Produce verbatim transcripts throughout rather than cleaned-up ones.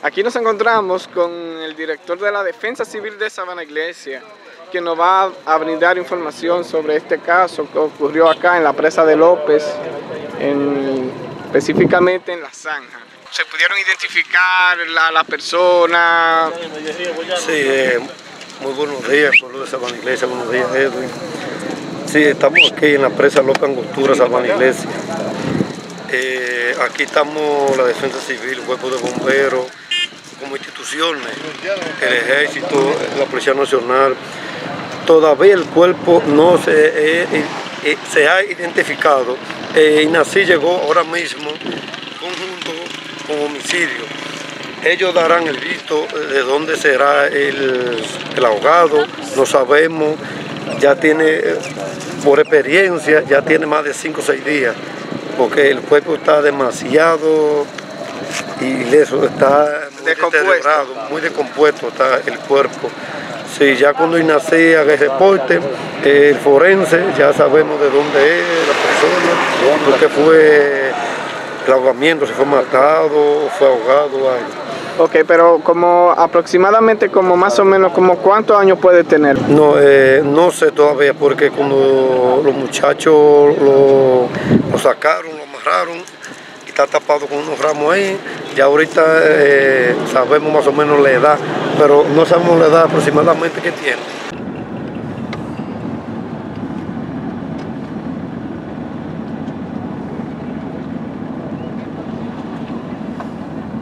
Aquí nos encontramos con el director de la Defensa Civil de Sabana Iglesia, que nos va a brindar información sobre este caso que ocurrió acá en la presa de López, en, específicamente en La Zanja. ¿Se pudieron identificar la, la persona? Sí, eh, muy buenos días, pueblo de Sabana Iglesia, buenos días, Edwin. Sí, estamos aquí en la presa López Angostura, Sabana Iglesia. Eh, aquí estamos la Defensa Civil, Cuerpo de Bomberos, como instituciones, el Ejército, la Policía Nacional. Todavía el cuerpo no se, eh, eh, se ha identificado. Eh, INACIR llegó ahora mismo conjunto con homicidio. Ellos darán el visto de dónde será el, el ahogado, no sabemos. Ya tiene, por experiencia, ya tiene más de cinco o seis días, porque el cuerpo está demasiado ileso, está muy deteriorado, muy descompuesto está el cuerpo. Sí, ya cuando INACIR haga el reporte, el forense, ya sabemos de dónde es la persona, lo que fue el ahogamiento, si fue matado o fue ahogado. Algo. Ok, pero como aproximadamente, como más o menos, como ¿cuántos años puede tener? No, eh, no sé todavía, porque cuando los muchachos lo, lo sacaron, lo amarraron, y está tapado con unos ramos ahí, ya ahorita eh, sabemos más o menos la edad, pero no sabemos la edad aproximadamente que tiene.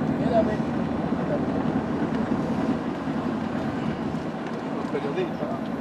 Periodista.